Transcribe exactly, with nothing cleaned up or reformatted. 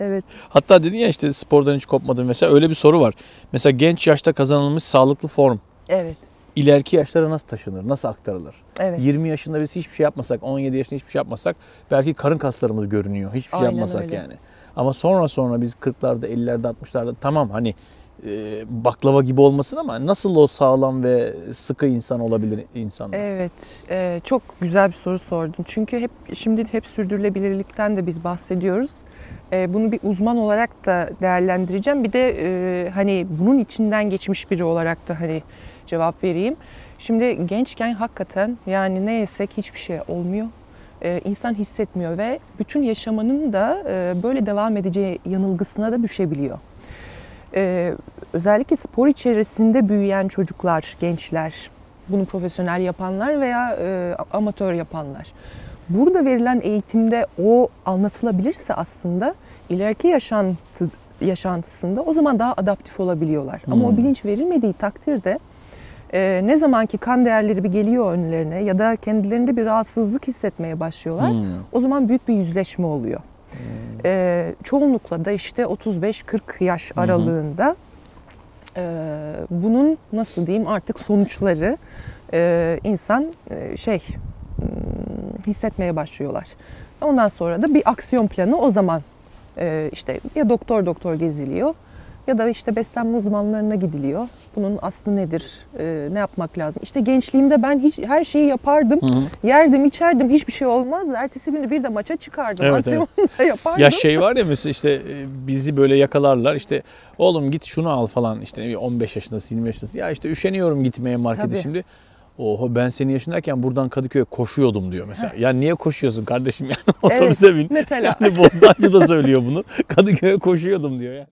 Evet. Hatta dedin ya işte spordan hiç kopmadım mesela, öyle bir soru var. Mesela genç yaşta kazanılmış sağlıklı form Evet. ileriki yaşlara nasıl taşınır, nasıl aktarılır? Evet. yirmi yaşında biz hiçbir şey yapmasak, on yedi yaşında hiçbir şey yapmasak belki karın kaslarımız görünüyor. Hiçbir şey Aynen yapmasak öyle. yani. Ama sonra sonra biz kırklarda, ellilerde, altmışlarda tamam hani e, baklava gibi olmasın ama nasıl o sağlam ve sıkı insan olabilir insanlar? Evet, e, çok güzel bir soru sordun. Çünkü hep şimdi hep sürdürülebilirlikten de biz bahsediyoruz. E, bunu bir uzman olarak da değerlendireceğim. Bir de e, hani bunun içinden geçmiş biri olarak da hani cevap vereyim. Şimdi gençken hakikaten yani ne yesek hiçbir şey olmuyor. E, insan hissetmiyor ve bütün yaşamının da e, böyle devam edeceği yanılgısına da düşebiliyor. Ee, özellikle spor içerisinde büyüyen çocuklar, gençler, bunu profesyonel yapanlar veya e, amatör yapanlar. Burada verilen eğitimde o anlatılabilirse aslında ileriki yaşantı, yaşantısında o zaman daha adaptif olabiliyorlar. Hmm. Ama o bilinç verilmediği takdirde e, ne zaman ki kan değerleri bir geliyor önlerine ya da kendilerinde bir rahatsızlık hissetmeye başlıyorlar, hmm. o zaman büyük bir yüzleşme oluyor. Ee, çoğunlukla da işte otuz beş kırk yaş aralığında e, bunun nasıl diyeyim artık sonuçları e, insan e, şey hissetmeye başlıyorlar. Ondan sonra da bir aksiyon planı o zaman e, işte ya doktor doktor geziliyor ya da işte beslenme uzmanlarına gidiliyor. Bunun aslı nedir? E, ne yapmak lazım? İşte gençliğimde ben hiç her şeyi yapardım. Hı hı. Yerdim, içerdim. Hiçbir şey olmazdı. Ertesi günü bir de maça çıkardım. Evet, antrenmanı evet. da yapardım. Ya şey var ya mesela işte bizi böyle yakalarlar. İşte oğlum git şunu al falan. İşte on beş yaşındasın, yirmi yaşındasın. Ya işte üşeniyorum gitmeye markete. Tabii. Şimdi. Oho ben senin yaşındayken buradan Kadıköy'e koşuyordum diyor mesela. Ya niye koşuyorsun kardeşim yani otobüse evet, bin. Mesela. Yani Bostancı da söylüyor bunu. Kadıköy'e koşuyordum diyor ya.